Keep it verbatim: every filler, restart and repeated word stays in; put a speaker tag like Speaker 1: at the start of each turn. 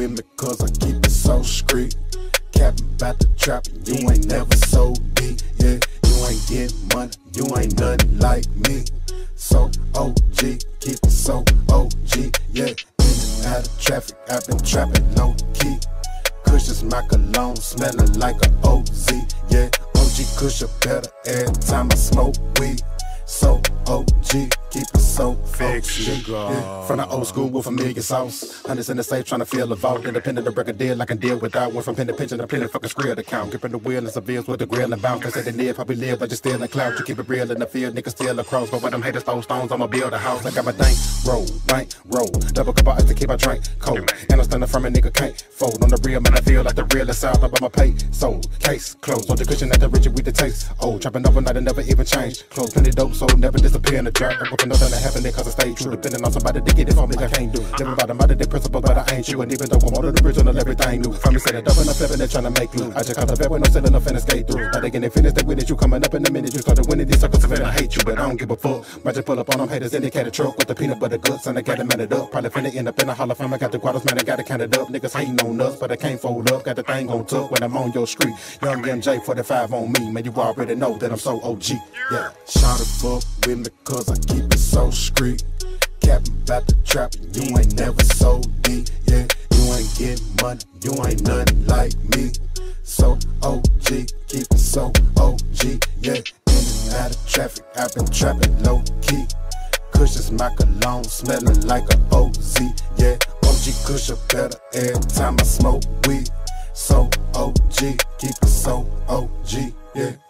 Speaker 1: with me cause I keep it so street. Capping about the trap, you ain't never so deep, yeah. You ain't getting money, you ain't nothing like me. So O G, keep it so O G, yeah. In and out of traffic, I've been trapping low key. Cushions my cologne, smelling like a O Z, yeah. O G cushion better every time I smoke weed. So O G, keep it so fixed. Yeah. From the old school with familiar sauce. Hundreds in the safe trying to feel the vault. Independent of record deal I can deal without. Went from pen to pension to plenty fucking skrill to count. Gripping the wheel and severe with the grill and bounce. They say they live, probably live, but just still in clout. You keep it real in the field, niggas still across. But when them haters throw stones, I'ma build a house. I got my dank, roll, bank, roll. Double cup of ice to keep my drink cold. And I'm standing from a nigga can't fold. On the real man, I feel like the realest out about my pay. Sold, case closed. On the cushion at the rigid with the taste. Old, trapping overnight and never even change. Close, plenty dope, so never disappear in the dirt. I'm working on that happening cause I stay true. Depending on somebody to get it for me, I can't do. Living by the mother, they principle, but I ain't you. And even though I'm on the bridge on everything new. From me say that up and I'm flipping, they're trying to make glue. I just caught the vet when I'm selling up and skate through. Now they getting finished, they with it, you coming up in a minute. You started winning these circles, and I hate you, but I don't give a fuck. Might just pull up on them haters, indicator truck with the peanut butter guts, and I got them added up. Probably finna end up in a hall of fame. I got the quarters, man, I got it counted up. Niggas hating on us, but I can't fold up. Got the thing on tuck when I'm on your street. Young M J forty-five on me, man, you already know that I'm so O G. Yeah, shout it fuck with me cause I keep it so street. Capping about the trap, you ain't never so deep, yeah. You ain't getting money, you ain't nothing like me. So O G, keep it so O G, yeah. In and out of traffic, I've been trapping low key. Cushions my cologne, smelling like a O Z, yeah. O G cushion better every time I smoke weed. So O G, keep it so O G, yeah.